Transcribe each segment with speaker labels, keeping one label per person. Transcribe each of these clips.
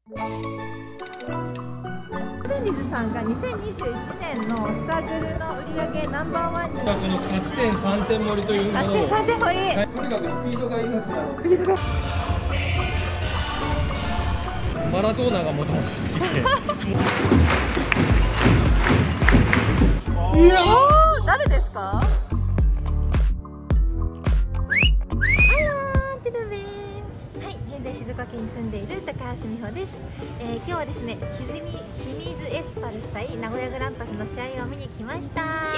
Speaker 1: ベンディズさんが2021年のスタグルの売り上げナンバーワンに。
Speaker 2: この勝ち点3点盛りというものを。
Speaker 1: 勝ち点3点盛り。
Speaker 2: はい、とにかくスピードが命なの。
Speaker 1: スピードが。
Speaker 2: マラドーナがもともと好きで。
Speaker 1: いやー、誰ですか？静岡県に住んでいる高橋美穂です。今日はですね、清水エスパルス対名古屋グランパスの試合を見に来ました。はい、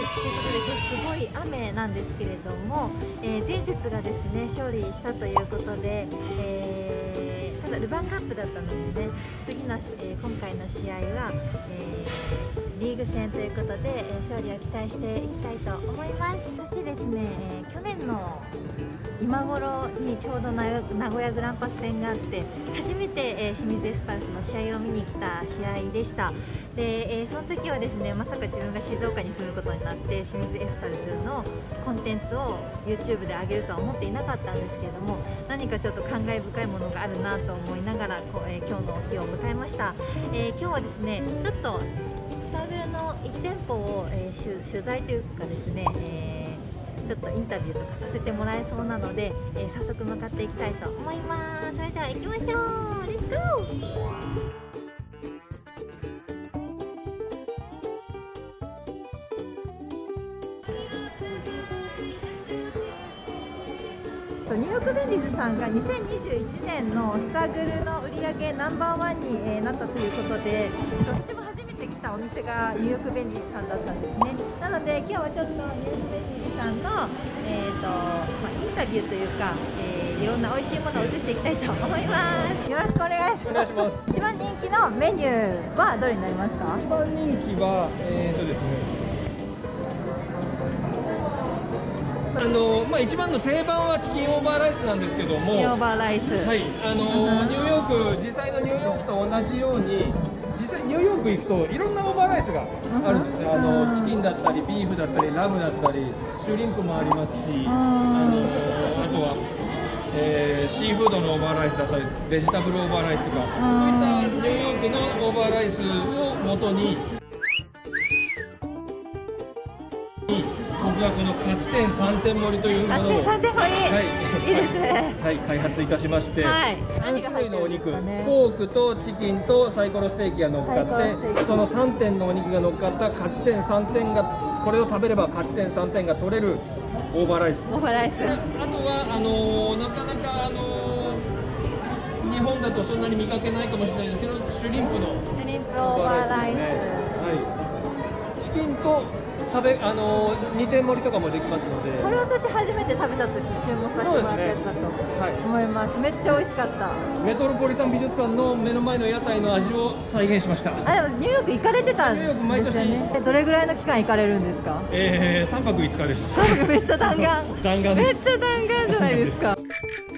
Speaker 1: ということで今日すごい雨なんですけれども、前節がですね勝利したということで、ただルヴァンカップだったのでね、次の、今回の試合は、リーグ戦ということで、勝利を期待していきたいと思います。そしてですね、去年の今頃にちょうど名古屋グランパス戦があって、初めて、清水エスパルスの試合を見に来た試合でした。で、その時はですね、まさか自分が静岡に住むことになって清水エスパルスのコンテンツを YouTube で上げるとは思っていなかったんですけれども、何かちょっと感慨深いものがあるなと思いながら、今日の日を迎えました。今日はですね、ちょっとスタグルの1店舗を、取材というかですね、ちょっとインタビューとかさせてもらえそうなので、早速向かっていきたいと思います。それでは行きましょう。レッツゴー。ニューヨークベンディズさんが2021年のスタグルの売り上げナンバーワンになったということで、私も初めて来たお店がニューヨークベンディズさんだったんですね。なので今日はちょっとニューヨークベンディズさんの、インタビューというか、いろんな美味しいものを移していきたいと思います。よろしくお願いします。一番人気のメニューはどれになりますか？
Speaker 2: 一番人気はですね、一番の定番はチキンオーバーライスなんですけども、
Speaker 1: チキンオーバーライス、
Speaker 2: はい、ニューヨーク、実際のニューヨークと同じように、実際ニューヨーク行くといろんなオーバーライスがあるんですね。チキンだったりビーフだったりラムだったりシュリンプもありますし、あとは、シーフードのオーバーライスだったりベジタブルオーバーライスとか、そういったニューヨークのオーバーライスを元に、僕はこの勝ち点3点盛りというものを、
Speaker 1: 勝ち点3点盛り、はい、いいですね。
Speaker 2: はい、開発いたしまして、
Speaker 1: はい、
Speaker 2: 3種類のお肉、フォークとチキンとサイコロステーキが乗っかって、その3点のお肉が乗っかった勝ち点3点が、これを食べれば勝ち点3点が取れるオーバーライス。
Speaker 1: オーバーライス。あと
Speaker 2: はなかなか日本だとそんなに見かけないかもしれないですけど、シュリンプの
Speaker 1: オーバーライス。
Speaker 2: はい。チキンと2点盛りとかもできますので、
Speaker 1: これ私初めて食べた時注文させてもらったやつだと思います。めっちゃ美味しかった。メトロポリタン美術館の目の前の屋台の味を再現しました。でもニューヨーク行かれてたんですよね。どれぐらいの期間行かれるんですか
Speaker 2: ？3泊5日です。
Speaker 1: めっちゃ弾丸。弾丸です。めっちゃ弾丸じゃないですか。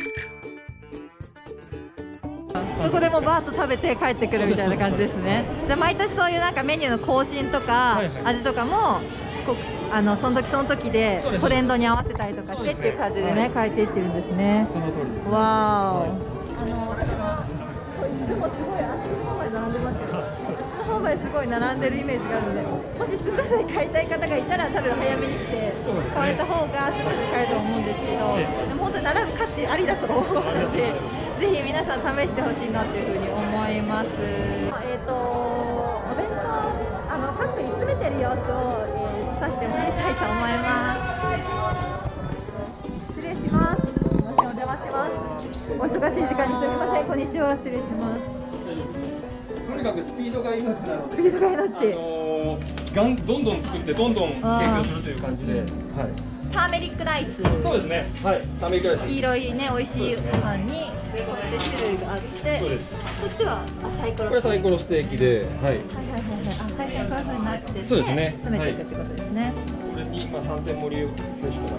Speaker 1: そこでもバーッと食べて帰ってくるみたいな感じですね。じゃあ毎年そういうなんかメニューの更新とか味とかもその時その時でトレンドに合わせたりとかしてっていう感じでね、変えていってるんですね。
Speaker 2: その通りです。
Speaker 1: わー、私もいつもすごいあっちの方まで並んでますよ。あっちの方まですごい並んでるイメージがあるので、もしスムーズに買いたい方がいたら多分早めに来て買われた方がスムーズに買えると思うんですけど、でも本当に並ぶ価値ありだと思うので、ぜひ皆さん試してほしいなというふうに思います。お弁当パックに詰めてる様子を、させてもらいたいと思います。失礼します。すみません、お邪魔します。お忙しい時間にすみません。こんにちは、失礼します。
Speaker 2: とにかくスピードが命なので、
Speaker 1: スピードが命。
Speaker 2: どんどん作ってどんどん提供するという感じで、はい。
Speaker 1: ターメリックライス。
Speaker 2: そうですね。はい。ターメリックライス。
Speaker 1: 黄色いね、美味しいご飯にこうやって種類があって、
Speaker 2: そうです。
Speaker 1: こっちはサイコロ。
Speaker 2: これサイコロステーキで、はい。
Speaker 1: 最初にこういう風になってて、
Speaker 2: そうですね。
Speaker 1: 詰めていくってことですね。
Speaker 2: これに3点盛りを欲しくなって。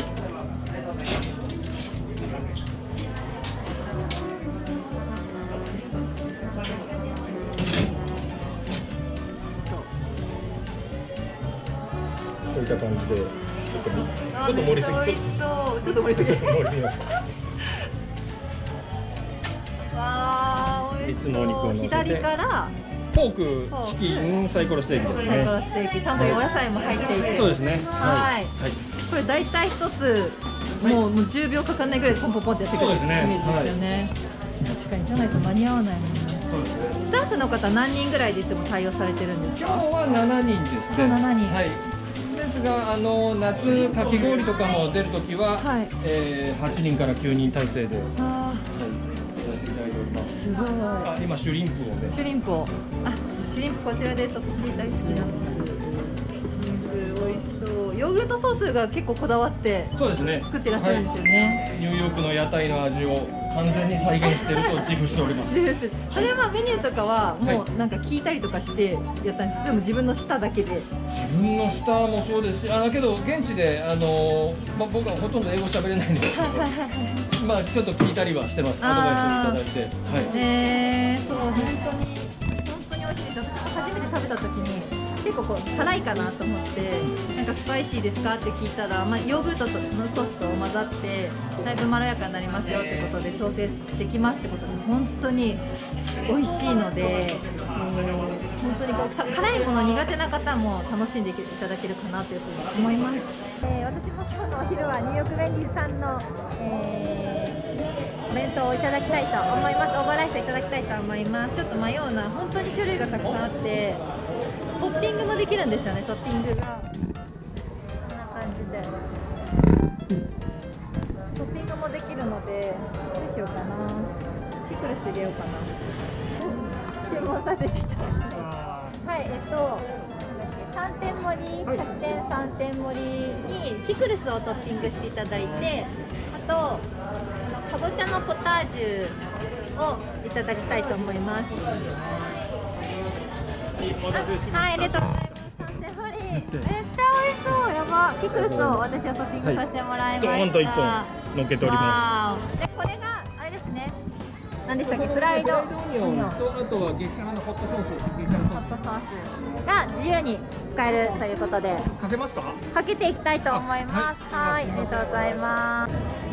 Speaker 2: こういった感じで、ちょっと盛りすぎ、
Speaker 1: ちょっと盛りすぎ。
Speaker 2: 盛りすぎました。
Speaker 1: わー。
Speaker 2: 3つのお肉を乗せて、
Speaker 1: 左から
Speaker 2: ポーク、チキン、サイコロステーキですね。
Speaker 1: サイコロステーキ、ちゃんとお野菜も入っていて、
Speaker 2: そうですね。
Speaker 1: はい。これ大体一つもう10秒かかんないぐらいでポンポンポンってやってくるイメージですよね。確かにじゃないと間に合わないもんね。
Speaker 2: そうですね。
Speaker 1: スタッフの方何人ぐらいでいつも対応されてるんですか？
Speaker 2: 今日は7人ですね。
Speaker 1: 7人。
Speaker 2: はい。ですが夏かき氷とかも出るときは、8人から9人体制で、やっていただいております。
Speaker 1: すごい。
Speaker 2: 今シュリンプをね。
Speaker 1: シュリンプを。シュリンプこちらです。私大好きなんです。シュリンプ美味しそう。ヨーグルトソースが結構こだわって
Speaker 2: そうですね。
Speaker 1: 作ってらっしゃるんですよね。
Speaker 2: ニューヨークの屋台の味を完全に再現していると自負しております。
Speaker 1: それはメニューとかはもうなんか聞いたりとかしてやったんです。でも自分の舌だけで。
Speaker 2: 自分の舌もそうですし、だけど現地で僕はほとんど英語喋れないんですけど、ちょっと聞いたりはしてます。アドバイスをいただいて。
Speaker 1: そう本当に美味しいです。私初めて食べた時に結構辛いかなと思ってなんかスパイシーですかって聞いたら、ヨーグルトのソースと混ざってだいぶまろやかになりますよってことで調整してきますってことで本当に美味しいので、本当に辛いもの苦手な方も楽しんでいただけるかなというふうに思います。私も今日のお昼はニューヨークウェンディーさんの、お弁当をいただきたいと思います。オーバーライスいただきたいと思います。ちょっと迷うな、本当に種類がたくさんあってトッピングもできるんですよね。トッピングがこんな感じでトッピングもできるのでどうしようかな。ピクルス入れようかな。注文させていただきます。はい、3点盛り、8点3点盛りにピクルスをトッピングしていただいて、あとかぼちゃのポタージュをいただきたいと思います。はい、ありがとうございます。3点盛り、めっちゃ美味しそう。やば。ピクルスを私はトッピングさせてもらいました。
Speaker 2: ドーンと1本乗っけております。
Speaker 1: で、これがあれですね。何でしたっけ？フライドオニオンと、
Speaker 2: あとは激辛のホットソース。
Speaker 1: ホットソースが自由に使えるということで。
Speaker 2: かけますか？
Speaker 1: かけていきたいと思います。はい、ありがとうございます。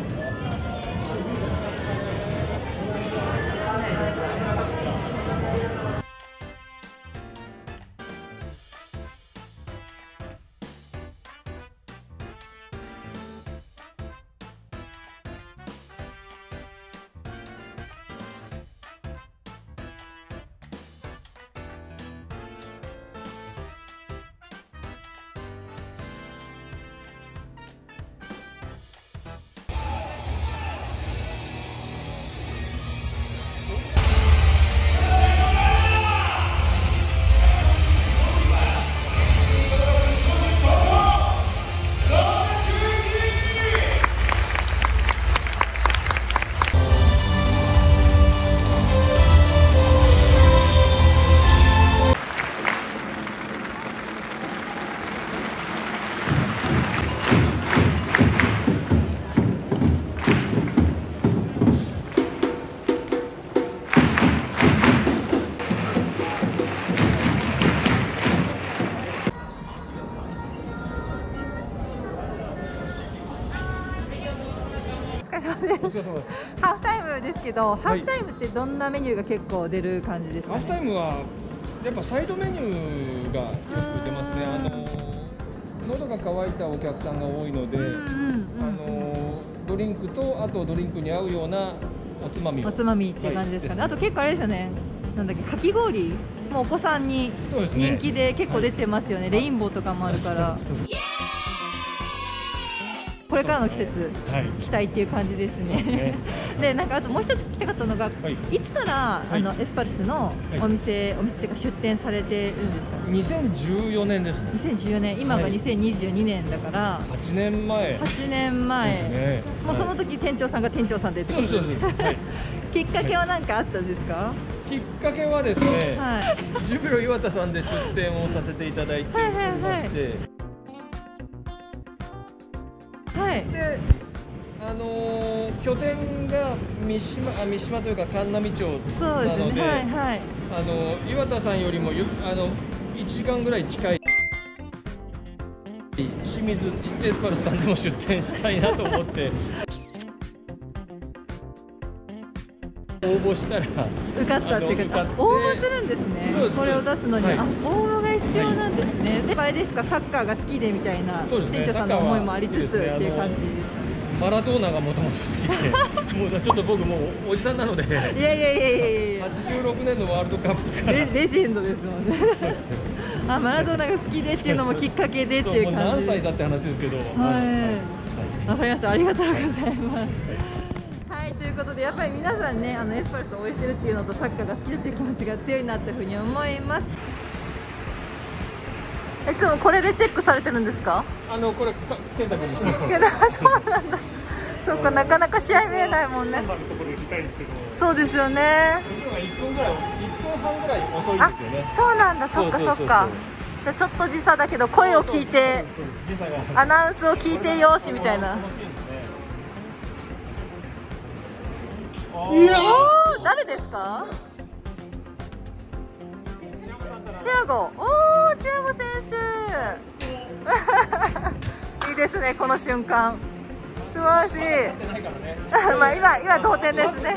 Speaker 1: ハーフタイムですけど、ハーフタイムってどんなメニューが結構出る感じですかね？
Speaker 2: ハーフタイムはやっぱサイドメニューがよく出ますね。喉が渇いたお客さんが多いので、ドリンクとあとドリンクに合うようなおつまみ
Speaker 1: って感じですかね。あと結構あれですよね。なんだっけ、かき氷もお子さんに人気で結構出てますよね。レインボーとかもあるから。これからの季節、期待っていう感じですね。で、なんかあともう一つ聞きたかったのが、いつからエスパルスのお店っていうか出店されてるんですかね
Speaker 2: ？2014年ですね。
Speaker 1: 2014年、今が2022年だから、
Speaker 2: 8年前。
Speaker 1: 8年前。もうその時店長さんが店長さんでってことですね。きっかけは何かあったんですか？
Speaker 2: きっかけはですね、ジュビロ磐田さんで出店をさせていただいておりまして。で、拠点が三島というか神奈美町なので、磐田さんよりも1時間ぐらい近い清水エスパルスさんでも出店したいなと思って。オー募したら
Speaker 1: 受かったっていうか、応募するんですね。これを出すのに、応募が必要なんですね。で、あれですか、サッカーが好きでみたいな店長さんの思いもありつつっていう感じですか。
Speaker 2: マラドーナがもともと好きで、もうちょっと僕もうおじさんなので、いや
Speaker 1: いやいやいやいや、
Speaker 2: 86年のワールドカップから
Speaker 1: レジェンドですもんね。あ、マラドーナが好きでっていうのもきっかけでっていう感じ。
Speaker 2: 何歳だって話ですけど。
Speaker 1: はい。わかりました。ありがとうございます。はい、ということでやっぱり皆さんね、エスパルスを応援してるっていうのとサッカーが好きだっていう気持ちが強いなというふうに思います。いつもこれでチェックされてるんですか？
Speaker 2: これ健太君に。
Speaker 1: そうなんだ。そうか、なかなか試合見れないもんね。そうですよね。
Speaker 2: 1分半ぐらい遅いですよね。
Speaker 1: そうなんだ。そっかそっか。じゃちょっと時差だけど声を聞いて、アナウンスを聞いてよしみたいな。誰ですか？チアゴ。チアゴ選手。いいですね、この瞬間。素晴らしい。まあ今同点ですね。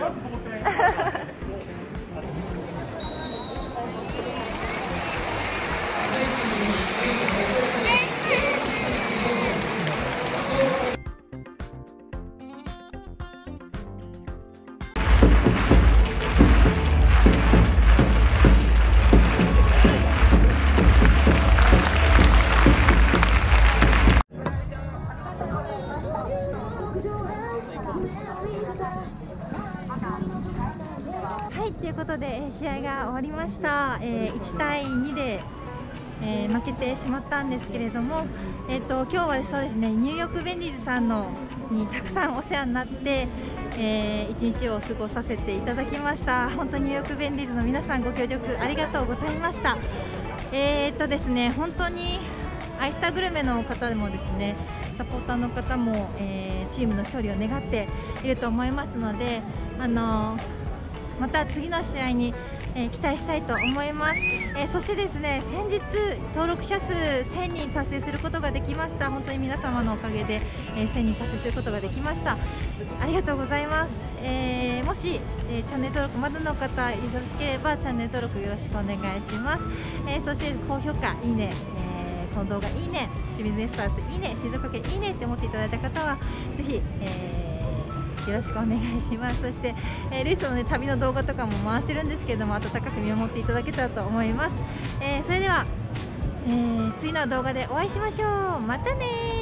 Speaker 1: ということで試合が終わりました。1対2で、負けてしまったんですけれども、今日はそうですね、ニューヨークベンディーズさんにたくさんお世話になって、一日を過ごさせていただきました。本当にニューヨークベンディーズの皆さんご協力ありがとうございました。ですね、本当にアイスターグルメの方でもですね、サポーターの方も、チームの勝利を願っていると思いますので、また次の試合に、期待したいと思います。そしてですね、先日登録者数1000人達成することができました。本当に皆様のおかげで、1000人達成することができました。ありがとうございます。もし、チャンネル登録まだの方よろしければチャンネル登録よろしくお願いします。そして高評価、いいね、この動画いいね、清水エスパルスいいね、静岡県いいねって思っていただいた方はぜひ、よろしくお願いします。そして、レースの、ね、旅の動画とかも回してるんですけれども、温かく見守っていただけたらと思います。それでは、次の動画でお会いしましょう。またねー。